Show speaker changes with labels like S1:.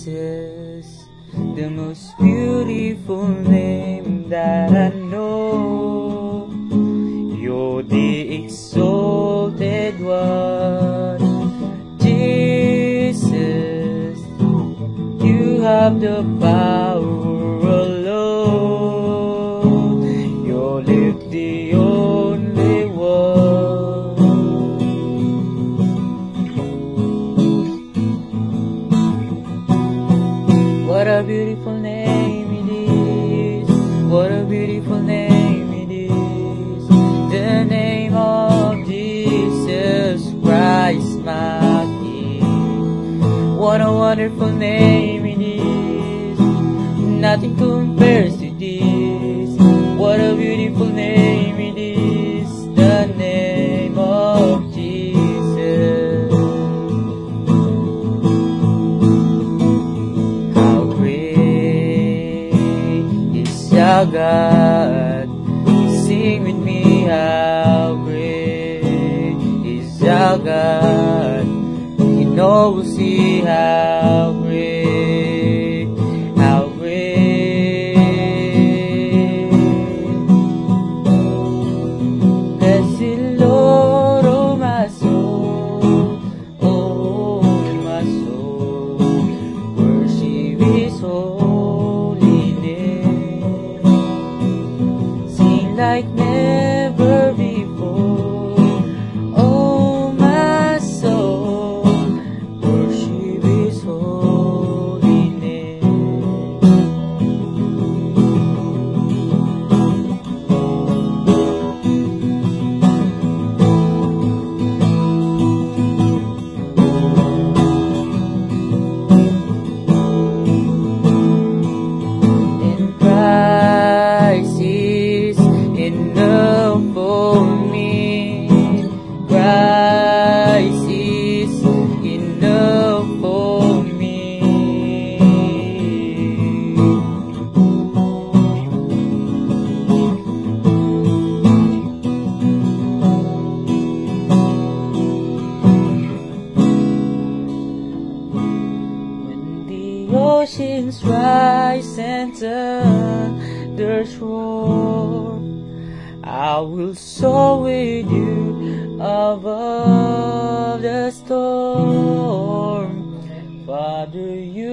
S1: Jesus, the most beautiful name that I know. You're the exalted one, Jesus. You have the power alone. You're the only one. What a beautiful name it is. What a beautiful name it is. The name of Jesus Christ, my King. What a wonderful name it is. Nothing compares to this. What a beautiful name it is. The name of Jesus. How great is our God. Sing with me, how great is our God. You know we'll see how great, how great. Bless the Lord, oh my soul, oh my soul. Worship His holy name. Sing like never before, oh my soul. Worship His holy name. And Christ is enough for me. Christ is enough for me. When the oceans rise and thunders roar, I will soar with you above the storm. Father, you